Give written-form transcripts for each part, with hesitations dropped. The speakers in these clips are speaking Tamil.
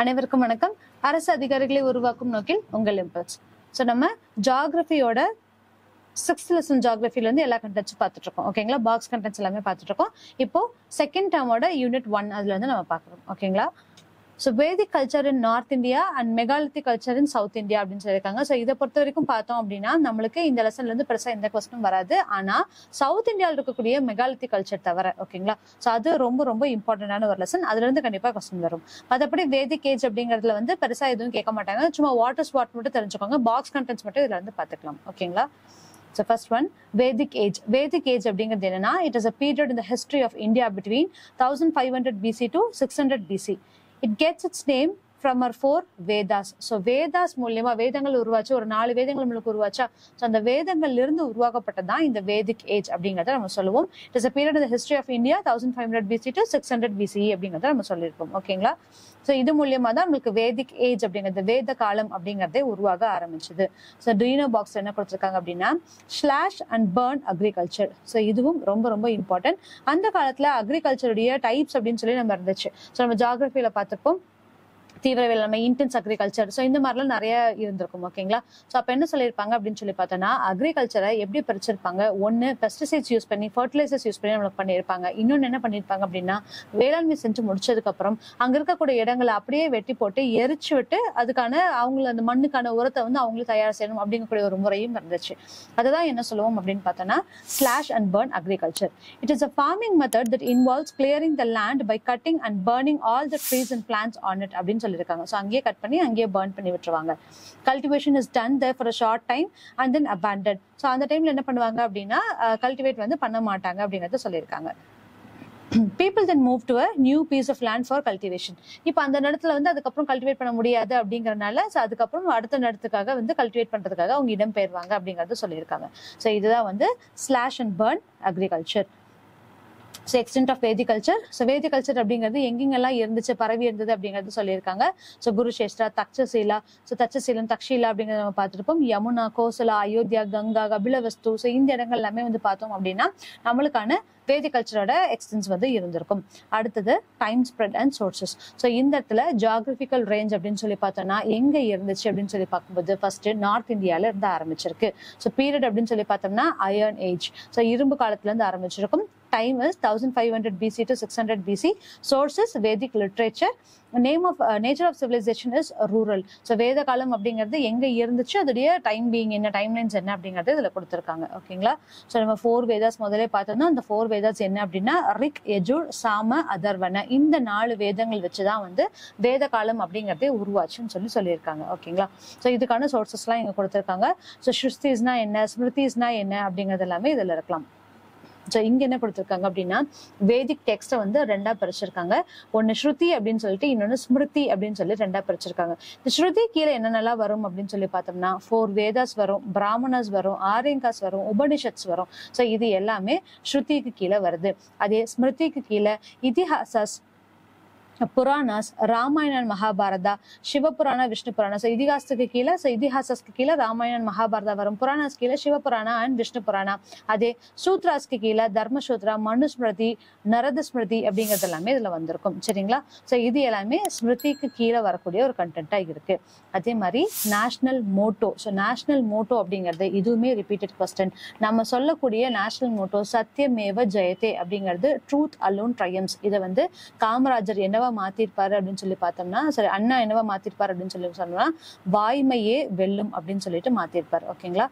அனைவருக்கும் வணக்கம். அரசு அதிகாரிகளை உருவாக்கும் நோக்கில் உங்கள் இம்பல்ஸ். ஸோ நம்ம ஜியாகிரபியோட 6th லெசன் ஜியாகிரபில இருந்து எல்லா கண்டென்ட்ஸும் பார்த்துட்டு இருக்கோம். ஓகேங்களா, பாக்ஸ் கண்டென்ட்ஸ் எல்லாமே பார்த்துட்டு இருக்கோம். இப்போ செகண்ட் டேர்மோட யூனிட் 1 அதுல இருந்து நம்ம பார்க்குறோம். ஓகேங்களா, so Vedic culture in North India and megalithic culture in South India அப்படின்னு சொல்லியிருக்காங்க. ஸோ இதை பொறுத்த வரைக்கும் பார்த்தோம் அப்படின்னா நம்மளுக்கு இந்த லெசன்ல இருந்து பெருசா எந்த கொஸ்டினும் வராது. ஆனா சவுத் இந்தியாவில் இருக்கக்கூடிய மெகாலித்திக் கல்ச்சர் தவிர, ஓகேங்களா, ஸோ அது ரொம்ப ரொம்ப இம்பார்ட்டன்டான ஒரு லெசன். அதுல இருந்து கண்டிப்பா கொஸ்டின் வரும். மற்றபடி வேதிக் ஏஜ் அப்படிங்கிறதுல வந்து பெருசா எதுவும் கேட்க மாட்டாங்க. சும்மா வாட்டர் ஸ்பாட் மட்டும் தெரிஞ்சுக்கோங்க. பாக்ஸ் கண்டென்ட்ஸ் மட்டும் இதுல இருந்து பார்த்துக்கலாம். ஓகேங்களா. So first one, Vedic age. Vedic age அப்படிங்கிறது என்னன்னா, it is a period in the history of India between 1500 BC to 600 BC. It gets its name from our 4 Vedas. So Vedas மூலியமா வேதங்கள் உருவாச்சு, ஒரு 4 வேதங்கள் நம்மளுக்கு உருவாச்சா, ஸோ அந்த வேதங்கள்ல இருந்து உருவாக்கப்பட்டதான் இந்த வேதிக் ஏஜ் அப்படிங்கிறத நம்ம சொல்லுவோம். It is a period in the history of India 1500 BC to 600 BCE அப்படிங்கிறத நம்ம சொல்லியிருக்கோம். ஓகேங்களா. ஸோ இது மூலியமா தான் நம்மளுக்கு வேதிக் ஏஜ் அப்படிங்கிறது, வேத காலம் அப்படிங்கிறதே உருவாக ஆரம்பிச்சது. ஸோ டூயினோ பாக்ஸ் என்ன கொடுத்துருக்காங்க அப்படின்னா, slash and burn agriculture. So இதுவும் ரொம்ப ரொம்ப இம்பார்ட்டன்ட். அந்த காலத்துல அக்ரிகல்ச்சருடைய டைப்ஸ் அப்படின்னு சொல்லி நம்ம இருந்துச்சு. ஸோ நம்ம ஜியாகிரபியில பார்த்துருப்போம், தீவிர வேளாண்மை, இன்டென்ஸ் அக்ரிகல்ச்சர், ஸோ இந்த மாதிரிலாம் நிறைய இருந்திருக்கும். ஓகேங்களா. ஸோ அப்போ என்ன சொல்லியிருப்பாங்க அப்படின்னு சொல்லி பார்த்தோன்னா, அக்ரிகல்ச்சரை எப்படி பிரிச்சிருப்பாங்க, ஒன்று பெஸ்டிசைட்ஸ் யூஸ் பண்ணி, ஃபர்டிலைசர்ஸ் யூஸ் பண்ணி நம்மளுக்கு பண்ணியிருப்பாங்க. இன்னொன்று என்ன பண்ணியிருப்பாங்க அப்படின்னா, வேளாண்மை செஞ்சு முடிச்சதுக்கப்புறம் அங்கே இருக்கக்கூடிய இடங்களை அப்படியே வெட்டி போட்டு எரிச்சு விட்டு அதுக்கான அவங்கள அந்த மண்ணுக்கான உரத்தை வந்து அவங்களே தயார் செய்யணும் அப்படிங்கக்கூடிய ஒரு முறையும் இருந்துச்சு. அதுதான் என்ன சொல்லுவோம் அப்படின்னு பார்த்தோன்னா, slash and burn agriculture. It is a farming method that involves clearing the land by cutting and burning all the trees and plants on it அப்படின்னு இருக்காங்க. சோ அங்கேயே கட் பண்ணி அங்கேயே பர்ன் பண்ணி விட்டுருவாங்க. Cultivation is done there for a short time and then abandoned. So அந்த டைம்ல என்ன பண்ணுவாங்க அப்படின்னா, கல்டிவேட் வந்து பண்ண மாட்டாங்க அப்படிங்கறத சொல்லியிருக்காங்க. People then move to a new piece of land for cultivation. இப்போ அந்த இடத்துல வந்து அதுக்கப்புறம் கல்டிவேட் பண்ண முடியாது அப்படிங்கறதுனால அதுக்கப்புறம் அடுத்த இடத்துக்காக வந்து கல்டிவேட் பண்றதுக்காக அவங்க இடம் பெயர்வாங்க அப்படிங்கறத சொல்லியிருக்காங்க. சோ இதுதான் வந்து slash and burn agriculture. So extent of Vedic culture. So Vedic culture அப்படிங்கிறது எங்கெங்கெல்லாம் இருந்துச்சு, பரவி இருந்தது அப்படிங்கிறது சொல்லியிருக்காங்க. ஸோ குருஷேஷ்டா, தக்ஷசீலா, ஸோ தட்சசீலம், தக்ஷீலா அப்படிங்கிறத நம்ம பார்த்துருப்போம். யமுனா, கோசலா, அயோத்தியா, கங்கா, கபிலவஸ்து, ஸோ இந்த இடங்கள் எல்லாமே வந்து பார்த்தோம் அப்படின்னா நம்மளுக்கான வேதிக் கல்ச்சரோட எக்ஸ்டென்ஸ் வந்து இருந்திருக்கும். அடுத்தது time spread and sources. So இந்த இடத்துல ஜியாகிரபிக்கல் ரேஞ்ச் அப்படின்னு சொல்லி பார்த்தோம்னா எங்க இருந்துச்சு அப்படின்னு சொல்லி பார்க்கும்போது ஃபர்ஸ்ட் நார்த் இந்தியால இருந்து ஆரம்பிச்சிருக்கு. ஸோ பீரியட் அப்படின்னு சொல்லி பார்த்தோம்னா அயர்ன் ஏஜ். ஸோ இரும்பு காலத்துல இருந்து ஆரம்பிச்சிருக்கும். Time is 1500 BC to 600 BC. Sources Vedic literature. Name of nature of civilization is rural. So வேத காலம் அப்படிங்கிறது எங்க இருந்துச்சு, அதோடைய டைம் பீயிங் என்ன, டைம் லைன்ஸ் என்ன அப்படிங்கறது இதுல கொடுத்துருக்காங்க. ஓகேங்களா. ஸோ நம்ம 4 வேதாஸ் முதலே பார்த்தோம்னா அந்த 4 வேதாஸ் என்ன அப்படின்னா ரிக், யஜுர், சாம, அதர்வன, இந்த 4 வேதங்கள் வச்சுதான் வந்து வேத காலம் அப்படிங்கறதே உருவாச்சுன்னு சொல்லியிருக்காங்க. ஓகேங்களா. ஸோ இதுக்கான சோர்சஸ் எல்லாம் இங்க கொடுத்துருக்காங்க. ஸோ ஸ்ருதிஸ்னா என்ன, ஸ்மிருதிஸ்னா என்ன அப்படிங்கிறது எல்லாமே இதுல இருக்கலாம். ஸோ இங்க என்ன கொடுத்துருக்காங்க அப்படின்னா, வேதிக் டெக்ஸ்ட்டை வந்து 2ஆ பிரிச்சிருக்காங்க. ஒன்னு ஸ்ருதி அப்படின்னு சொல்லிட்டு இன்னொன்னு ஸ்மிருதி அப்படின்னு சொல்லி 2ஆ பிரிச்சிருக்காங்க. இந்த ஸ்ருதி கீழே என்னென்னலாம் வரும் அப்படின்னு சொல்லி பார்த்தோம்னா 4 வேதாஸ் வரும், பிராமணஸ் வரும், ஆரியங்காஸ் வரும், உபனிஷத்ஸ் வரும். ஸோ இது எல்லாமே ஸ்ருதிக்கு கீழே வருது. அதே ஸ்மிருதிக்கு கீழே இதிஹாசஸ், புராணாஸ், ராமாயணன், மகாபாரதா, சிவபுராணா, விஷ்ணு புராணா. ஸோ இதிகாசத்துக்கு கீழே, ஸோ இதிஹாசஸ்க்கு கீழே ராமாயணன், மகாபாரதா வரும். புராணாஸ் கீழே சிவபுராணா அண்ட் விஷ்ணு புராணா. அதே சூத்ராஸ்க்கு கீழே தர்மசூத்ரா, மனுஸ்மிருதி, நரத ஸ்மிருதி அப்படிங்கிறது எல்லாமே இதுல வந்திருக்கும். சரிங்களா. ஸோ இது எல்லாமே ஸ்மிருதிக்கு கீழே வரக்கூடிய ஒரு கண்டென்ட்டா இருக்கு. அதே மாதிரி national motto. So national motto அப்படிங்கிறது இதுவுமே ரிப்பீட்டட் கொஸ்டின். நம்ம சொல்லக்கூடிய நேஷனல் மோட்டோ சத்தியமேவ ஜெயதே அப்படிங்கிறது ட்ரூத் அலோன் ட்ரையம்ஸ். இதை வந்து காமராஜர் என்னவா மாத்திருப்பாரு அப்படின்னு சொல்லி பார்த்தோம்னா, சரி அண்ணா என்னவா மாத்திருப்பாரு அப்படின்னு சொல்லி சொன்னோம்னா வாய்மையே வெல்லும் அப்படின்னு சொல்லிட்டு மாத்திருப்பாரு. ஓகேங்களா.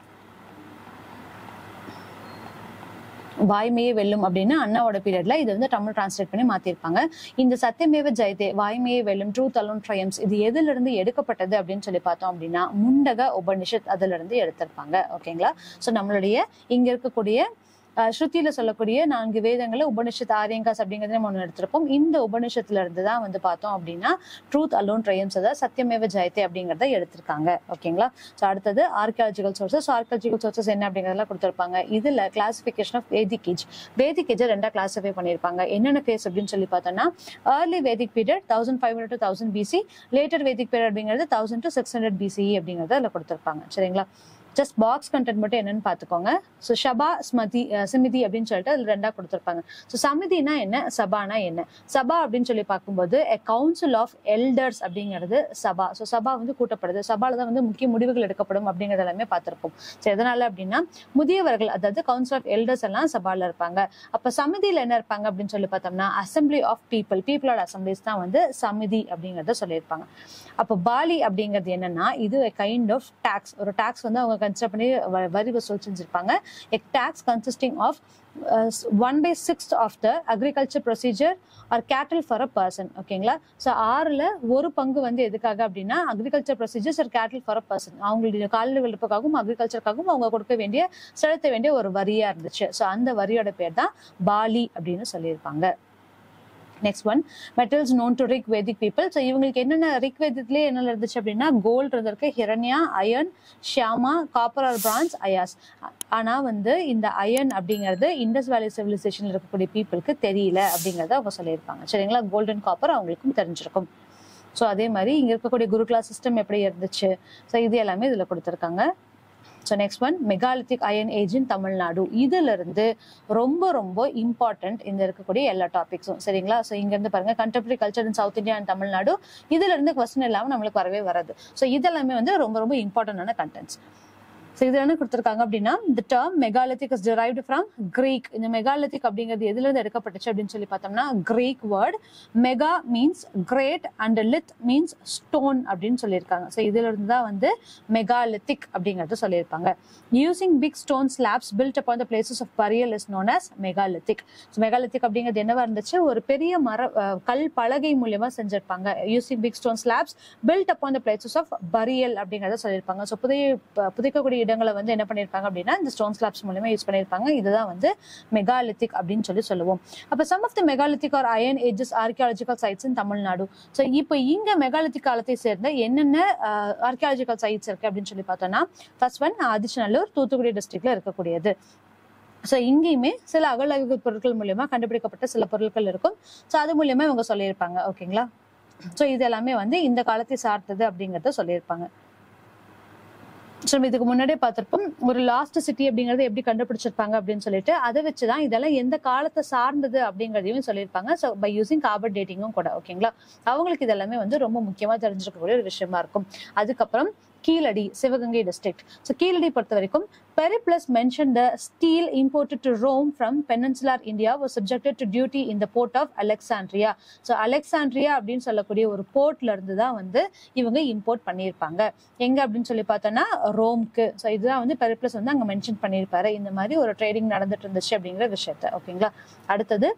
வாய்மையே வெல்லும் அப்படின்னு அண்ணாவோட பீரியட்ல இதை வந்து தமிழ் டிரான்ஸ்லேட் பண்ணி மாத்திருப்பாங்க. இந்த சத்தியமேவ ஜெயதே, வாய்மையே வெல்லும், ட்ரூத் அலோன் ட்ரையம்ஸ், இது எதுல இருந்து எடுக்கப்பட்டது அப்படின்னு சொல்லி பார்த்தோம் அப்படின்னா முண்டக உபனிஷத் அதுல இருந்து எடுத்திருப்பாங்க. ஓகேங்களா. சோ நம்மளுடைய இங்க இருக்கக்கூடிய ஸ்ருதியில சொல்லக்கூடிய 4 வேதங்களை உபனிஷத், ஆரியங்காஸ் அப்படிங்கிறத நம்ம ஒன்று எடுத்திருப்போம். இந்த உபனிஷத்துல இருந்து தான் வந்து பார்த்தோம் அப்படின்னா ட்ரூத் அலோன் ட்ரையம்ஸ், அதாவது சத்தியமேவ ஜெயதே அப்படிங்கிறத எடுத்திருக்காங்க. ஓகேங்களா. ஸோ அடுத்தது ஆர்கியாலஜிக்கல் சோர்சஸ். ஆர்கியாலஜிக்கல் சோர்சஸ் என்ன அப்படிங்கிறதெல்லாம் கொடுத்திருப்பாங்க. இதுல classification of Vedic age. Vedic ஏஜை 2ஆ கிளாசிஃபை பண்ணியிருப்பாங்க. என்னென்ன கேஸ் அப்படின்னு சொல்லி பார்த்தோம்னா, early Vedic period 1500 to 1000 BC, later Vedic period அப்படிங்கிறது 1000 to 600 BCE அப்படிங்கிறத அதுல கொடுத்திருப்பாங்க. சரிங்களா. ஜஸ்ட் பாக்ஸ் கண்டென்ட் மட்டும் என்னன்னு பாத்துக்கோங்க. ஸோ ஷபா சிமிதி அப்படின்னு சொல்லிட்டு அதுல ரெண்டா கொடுத்துருப்பாங்க. ஸோ சமிதினா என்ன, சபானா என்ன? சபா அப்படின்னு சொல்லி பார்க்கும்போது கவுன்சில் ஆஃப் எல்டர்ஸ் அப்படிங்கிறது சபா. ஸோ சபா வந்து கூட்டப்படுது, சபால தான் வந்து முக்கிய முடிவுகள் எடுக்கப்படும் அப்படிங்கிறது எல்லாமே பார்த்திருப்போம். ஸோ எதனால அப்படின்னா முதியவர்கள், அதாவது கவுன்சில் ஆஃப் எல்டர்ஸ் எல்லாம் சபால இருப்பாங்க. அப்ப சமிதியில என்ன இருப்பாங்க அப்படின்னு சொல்லி பார்த்தோம்னா அசம்பிளி ஆஃப் பீப்புளோட அசம்பிளிஸ் தான் வந்து சமிதி அப்படிங்கறத சொல்லியிருப்பாங்க. அப்போ பாலி அப்படிங்கிறது என்னன்னா இது கைண்ட் ஆஃப் டாக்ஸ். ஒரு டாக்ஸ் வந்து அவங்க கன்சிடர் பண்ணி வரி வசூல் செஞ்சிருப்பாங்க. a tax consisting of 1/6 of the agriculture procedure or cattle for a person. ஓகேங்களா? ஸோ 6ல் 1 பங்கு வந்து எதுக்காக அப்படின்னா அக்ரிகல்ச்சர் ப்ரொசீஜர்ஸ் ஒரு கேட்டில் ஃபார் அ பர்சன், அவங்களுடைய கால்நடை வளர்ப்புக்காகவும் அக்ரிகல்ச்சருக்காகவும் அவங்க செலுத்த வேண்டிய ஒரு வரியா இருந்துச்சு. ஸோ அந்த வரியோட பேர் தான் பாலி அப்படின்னு சொல்லியிருப்பாங்க. Next one, metals known to rig Vedic people. So இவங்களுக்கு என்னென்ன ரிக் வேதத்திலே என்ன இருந்துச்சு அப்படின்னா கோல்டு இருந்திருக்கு, ஹிரண்யா, iron, Shyama, copper R France, Ayaz. ஆனா வந்து இந்த அயன் அப்படிங்கிறது இண்டஸ் வேலி சிவிலைசேஷன்ல இருக்கக்கூடிய பீப்புளுக்கு தெரியல அப்படிங்கறத அவங்க சொல்லியிருப்பாங்க. சரிங்களா? கோல்டு அண்ட் காப்பர் அவங்களுக்கும் தெரிஞ்சிருக்கும். ஸோ அதே மாதிரி இங்க இருக்கக்கூடிய குருகுலா சிஸ்டம் எப்படி இருந்துச்சு, ஸோ இது எல்லாமே இதுல கொடுத்துருக்காங்க. So next one, megalithic iron age in Tamil Nadu. இதுல இருந்து ரொம்ப ரொம்ப இம்பார்ட்டன்ட் இந்த இருக்கக்கூடிய எல்லா டாபிக்ஸும். சரிங்களா? ஸோ இங்க இருந்து பாருங்க, contemporary culture in South India and Tamil Nadu, இதுல இருந்து கொஸ்டின் இல்லாம நம்மளுக்கு வரவே வராது. ஸோ இதெல்லாமே வந்து ரொம்ப ரொம்ப இம்பார்ட்டன்டான கண்டென்ட்ஸ். ஸோ இது என்ன கொடுத்துருக்காங்க அப்படின்னா the term megalithic is derived from Greek. இந்த மெகாலித்திக் அப்படிங்கிறது எதுல இருந்து எடுக்கப்பட்டுச்சு அப்படின்னு சொல்லி பார்த்தோம்னா Greek word. Mega means great and lith means stone அப்படின்னு சொல்லியிருக்காங்க. ஸோ இதுல இருந்து தான் வந்து மெகாலித்திக் அப்படிங்கறது சொல்லியிருப்பாங்க. Using big stone slabs built upon the places of burial is known as megalithic. So megalithic அப்படிங்கிறது என்னவா இருந்துச்சு, ஒரு பெரிய கல் பலகை மூலியமா செஞ்சிருப்பாங்க. Using big stone slabs built upon the places of burial அப்படிங்கறத சொல்லியிருப்பாங்க. ஸோ புதைக்கக்கூடிய இடங்களை வந்து என்ன பண்ணிருப்பாங்க அப்படின்னா இந்த ஸ்டோன் ஸ்லாப்ஸ் மூலமா யூஸ் பண்ணிருப்பாங்க. இதுதான் வந்து மெகாலித்திக் அப்படின்னு சொல்லி சொல்லுவோம். அப்ப some of the megalithic or iron ages archaeological sites in Tamil Nadu. So இப்போ இங்க மெகாலித்திக் காலத்தை சேர்ந்த என்னென்ன ஆர்கியாலஜிக்கல் சைட்ஸ் இருக்கு அப்படின்னு சொல்லி பார்த்தோம்னா ஃபர்ஸ்ட் ஒன் ஆதிச்சநல்லூர், தூத்துக்குடி டிஸ்ட்ரிக்ட்ல இருக்கக்கூடியது. ஸோ இங்கேயுமே சில அகழ்வாய்வு பொருட்கள் மூலியமா கண்டுபிடிக்கப்பட்ட சில பொருட்கள் இருக்கும். ஸோ அது மூலியமா இவங்க சொல்லியிருப்பாங்க. ஓகேங்களா? ஸோ இது எல்லாமே வந்து இந்த காலத்தை சார்ந்தது அப்படிங்கறத சொல்லியிருப்பாங்க. ஸோ இதுக்கு முன்னாடியே பார்த்திருப்போம் ஒரு லாஸ்ட் சிட்டி அப்படிங்கறது எப்படி கண்டுபிடிச்சிருப்பாங்க அப்படின்னு சொல்லிட்டு அதை வச்சுதான் இதெல்லாம் எந்த காலத்தை சார்ந்தது அப்படிங்கறதையும் சொல்லியிருப்பாங்க. ஸோ பை யூசிங் கார்பன் டேட்டிங்கும் கூட. ஓகேங்களா? அவங்களுக்கு இதெல்லாமே வந்து ரொம்ப முக்கியமா தெரிஞ்சிருக்கக்கூடிய ஒரு விஷயமா இருக்கும். அதுக்கப்புறம் கீழடி, சிவகங்கை டிஸ்ட்ரிக்ட். ஸோ கீழடி பொறுத்த வரைக்கும் Periplus mentioned the steel imported to Rome from peninsular India was subjected to duty in the port of Alexandria. So Alexandria அப்படின்னு சொல்லக்கூடிய ஒரு போர்ட்ல இருந்து தான் வந்து இவங்க இம்போர்ட் பண்ணியிருப்பாங்க. எங்க அப்படின்னு சொல்லி பார்த்தோம்னா ரோம்க்கு. ஸோ இதுதான் வந்து பெரிப்ளஸ் வந்து அங்க மென்ஷன் பண்ணியிருப்பாரு. இந்த மாதிரி ஒரு ட்ரேடிங் நடந்துட்டு இருந்துச்சு அப்படிங்கிற விஷயத்த. ஓகேங்களா? அடுத்தது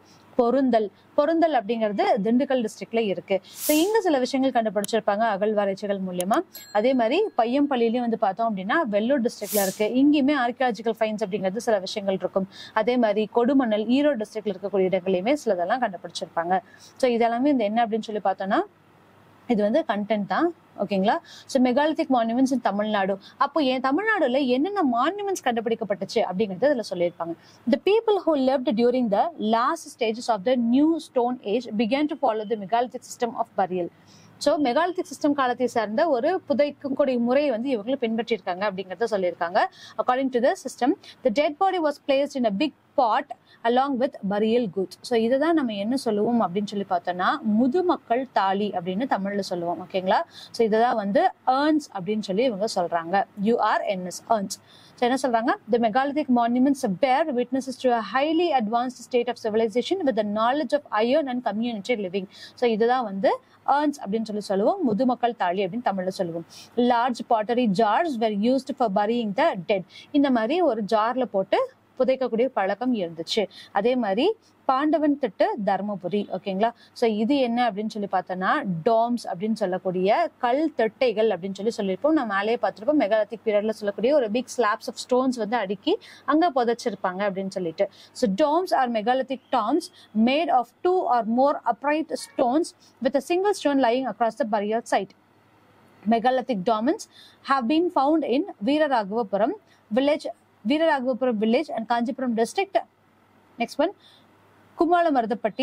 பொருந்தல் அப்படிங்கிறது திண்டுக்கல் டிஸ்ட்ரிக்ட்ல இருக்கு. ஸோ இங்க சில விஷயங்கள் கண்டுபிடிச்சிருப்பாங்க அகழ்வாராய்ச்சிகள் மூலியமா. அதே மாதிரி பையம்பள்ளியிலயும் வந்து பார்த்தோம் அப்படின்னா வெள்ளூர் டிஸ்ட்ரிக்ட்ல இருக்கு. இங்கேயுமே ஆர்கியாலஜிக்கல் ஃபைன்ஸ் அப்படிங்கிறது சில விஷயங்கள் இருக்கும். அதே மாதிரி கொடுமணல் ஈரோடு டிஸ்ட்ரிக்ட்ல இருக்கக்கூடிய இடங்களையுமே சிலதெல்லாம் கண்டுபிடிச்சிருப்பாங்க. ஸோ இதெல்லாமே இந்த என்ன அப்படின்னு சொல்லி பார்த்தோம்னா இது வந்து கண்டென்ட் தான். ஓகேங்களா? So megalithic monuments in Tamil Nadu. அப்போ தமிழ்நாடுல என்னென்ன மான்யூமெண்ட்ஸ் கண்டுபிடிக்கப்பட்டுச்சு அப்படிங்கறது இதுல சொல்லியிருப்பாங்க. The people who lived during the last stages of the new stone age began to follow the megalithic system of burial. So megalithic system காலத்தை சார்ந்த ஒரு புதைக்கக்கூடிய முறையை வந்து இவங்க பின்பற்றிருக்காங்க அப்படிங்கறத சொல்லியிருக்காங்க. According to the system the dead body was placed in a big pot along with burial goods. So இதுதான் நம்ம என்ன சொல்லுவோம் அப்படின்னு சொல்லி பார்த்தோம்னா முதுமக்கள் தாலி அப்படின்னு தமிழ்ல சொல்லுவோம். ஓகேங்களா? ஸோ இதுதான் வந்து earns அப்படின்னு சொல்லி இவங்க சொல்றாங்க. URNS earns. ஸோ என்ன சொல்றாங்க? The megalithic monuments bear witnesses to a highly advanced state of civilization with the knowledge of iron and community living. So இதுதான் வந்து earns அப்படின்னு சொல்லி சொல்லுவோம். முதுமக்கள் தாலி அப்படின்னு தமிழ்ல சொல்லுவோம். Large pottery jars were used for burying the dead. இந்த மாதிரி ஒரு ஜார்ல போட்டு புதைக்கக்கூடிய பழக்கம் இருந்துச்சு. அதே மாதிரி பாண்டவன் திட்டு தர்மபுரி. ஓகேங்களா? சோ இது என்ன அப்படின்னு சொல்லி பார்த்தோம்னா டாம்ஸ் அப்படின்னு சொல்லக்கூடிய கல் திட்டைகள் அப்படின்னு சொல்லியிருப்போம். நம்ம மேலேயே பார்த்திருப்போம் மெகாலித்திக் பீரியட்ல சொல்லக்கூடிய ஒரு பிக் ஸ்லாப்ஸ் ஆஃப் ஸ்டோன்ஸ் வந்து அடுக்கி அங்க புதைச்சிருப்பாங்க அப்படின்னு சொல்லிட்டு. So tombs or megalithic tombs made of 2 or more upright stones with a single stone lying across the burial site. Megalithic dolmens have been found in Veeraragavapuram village and Kanchipuram district. Next one, Kumalamarthapatti,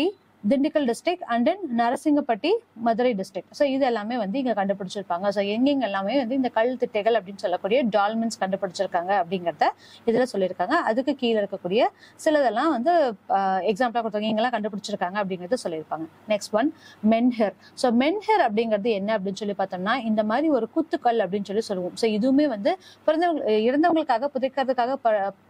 Dindigul district and தென் நரசிங்கப்பட்டி மதுரை டிஸ்ட்ரிக்ட். ஸோ இது எல்லாமே வந்து இங்க கண்டுபிடிச்சிருப்பாங்க. ஸோ எங்கெங்க எல்லாமே வந்து இந்த கல் திட்டைகள் அப்படின்னு சொல்லக்கூடிய டால்மென்ஸ் கண்டுபிடிச்சிருக்காங்க அப்படிங்கிறத இதுல சொல்லியிருக்காங்க. அதுக்கு கீழே இருக்கக்கூடிய சிலதெல்லாம் வந்து எக்ஸாம்பிளா கொடுத்தாங்க இங்கெல்லாம் கண்டுபிடிச்சிருக்காங்க அப்படிங்கறத சொல்லியிருப்பாங்க. Next one menhir. So menhir அப்படிங்கிறது என்ன அப்படின்னு சொல்லி பார்த்தோம்னா இந்த மாதிரி ஒரு குத்துக்கல் அப்படின்னு சொல்லி சொல்லுவோம். ஸோ இதுவுமே வந்து இறந்தவங்களுக்காக புதைக்கிறதுக்காக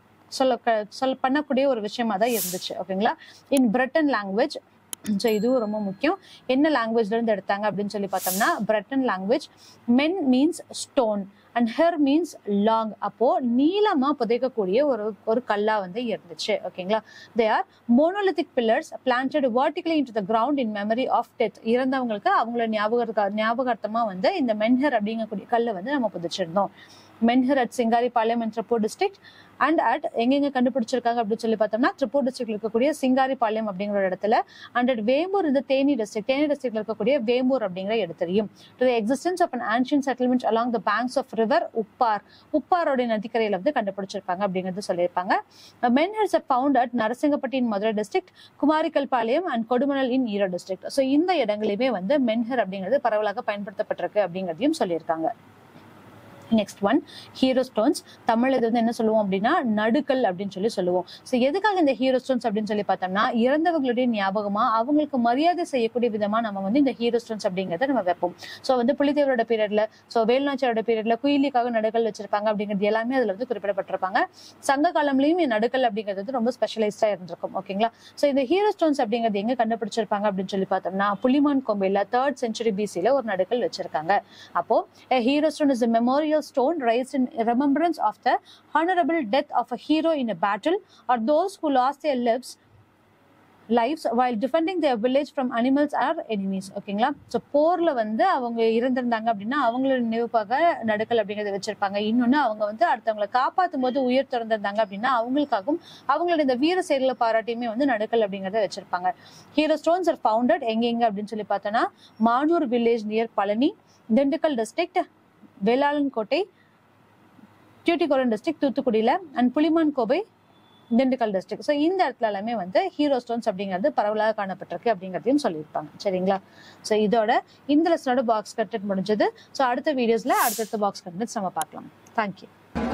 பண்ணக்கூடிய ஒரு விஷயமா தான் இருந்துச்சு. ஓகேங்களா. இன் பிரிட்டன் லாங்குவேஜ். ஸோ இதுவும் ரொம்ப முக்கியம். என்ன லாங்குவேஜ்ல இருந்து எடுத்தாங்க அப்படின்னு சொல்லி பார்த்தோம்னா Breton language. Men means stone and hir means long. அப்போ நீளமா புதைக்கக்கூடிய ஒரு கல்லா வந்து இருந்துச்சு. ஓகேங்களா. They are monolithic pillars planted vertically into the ground in memory of death. இறந்தவங்களுக்கு அவங்களோட ஞாபகார்த்தமா வந்து இந்த மென்ஹர் அப்படிங்கக்கூடிய கல்லை வந்து நம்ம புதைச்சிருந்தோம். Menhir at Singaripalayam in Tiruppur district and at எங்கெங்க கண்டுபிடிச்சிருக்காங்க அப்படின்னு சொல்லி பார்த்தோம்னா திருப்பூர் டிஸ்ட்ரிக்ட்ல இருக்கக்கூடிய சிங்காரிபாளையம் அப்படிங்கிற இடத்துல அண்ட் அட் வேம்பூர் இந்த தேனி டிஸ்ட்ரிக்ட்ல இருக்கக்கூடிய வேம்பூர் அப்படிங்கிற இடத்துலையும். To the existence of an ancient settlement along the banks of river உப்பாரோட நதிக்கரையில வந்து கண்டுபிடிச்சிருப்பாங்க அப்படிங்கிறது சொல்லியிருப்பாங்க. Menhirs are found at Narasingapatti in Madurai district, Kumarikalpalayam and Kodumanal in Erode district. So இந்த இடங்களிலுமே வந்து மென்ஹர் அப்படிங்கிறது பரவலாக பயன்படுத்தப்பட்டிருக்கு அப்படிங்கிறதையும் சொல்லியிருக்காங்க. Next one hero stones. Tamil இது வந்து என்ன சொல்லுவோம் அப்படின்னா நடுக்கல் அப்படின்னு சொல்லி சொல்லுவோம். ஸோ எதுக்காக இந்த ஹீரோ ஸ்டோன்ஸ் அப்படின்னு சொல்லி பார்த்தோம்னா இறந்தவங்களுடைய ஞாபகமா அவங்களுக்கு மரியாதை செய்யக்கூடிய விதமா நம்ம வந்து இந்த ஹீரோ ஸ்டோன்ஸ் அப்படிங்கிறத நம்ம வைப்போம். ஸோ வந்து புலித்தேவரோட பீரியட்ல, ஸோ வேலுநாச்சியாரோட பீரியட்ல குயிலிக்காக நடுக்கல் வச்சிருப்பாங்க அப்படிங்கிறது எல்லாமே அதுல வந்து குறிப்பிடப்பட்டிருப்பாங்க. சங்க காலம்லயும் நடுக்கல் அப்படிங்கிறது வந்து ரொம்ப ஸ்பெஷலைஸ்டா இருந்திருக்கும். ஓகேங்களா. ஸோ இந்த ஹீரோ ஸ்டோன்ஸ் அப்படிங்கிறது எங்க கண்டுபிடிச்சிருப்பாங்க அப்படின்னு சொல்லி பார்த்தோம்னா புலிமான் கோம்பையில 3rd century BC-ல ஒரு நடுக்கல் வச்சிருக்காங்க. அப்போ hero stone is a memorial stone raised in remembrance of the honorable death of a hero in a battle or those who lost their lives while defending their village from animals or enemies. ஓகேங்களா. ஸோ போர்ல வந்து அவங்க இறந்திருந்தாங்க அப்படின்னா அவங்களோட நினைவுக்காக நடுக்கல் அப்படிங்கறத வச்சிருப்பாங்க. இன்னொன்னு அவங்க வந்து அடுத்தவங்களை காப்பாற்றும் போது உயிர் திறந்திருந்தாங்க அப்படின்னா அவங்களுக்காகவும் அவங்களோட இந்த வீர செயல்களை பாராட்டியுமே வந்து நடுக்கல் அப்படிங்கறத வச்சிருப்பாங்க. ஹீரோ ஸ்டோன்ஸ் ஆர் ஃபவுண்டட் எங்க அப்படின்னு சொல்லி பார்த்தோம்னா Manur village near Palani, Dindigul district Velalan Kottai, Tuticorin district தூத்துக்குடியில and Pulimankombai Dindigul district. So இந்த இடத்துல எல்லாமே வந்து ஹீரோ ஸ்டோன்ஸ் அப்படிங்கிறது பரவலாக காணப்பட்டிருக்கு அப்படிங்கிறதையும் சொல்லியிருப்பாங்க. சரிங்களா. ஸோ இதோட இந்த லெசனோட பாக்ஸ் கண்டென்ட் முடிஞ்சது. ஸோ அடுத்த வீடியோஸ்ல அடுத்தடுத்த பாக்ஸ் கண்டென்ட்ஸ் நம்ம பார்க்கலாம். தேங்க்யூ.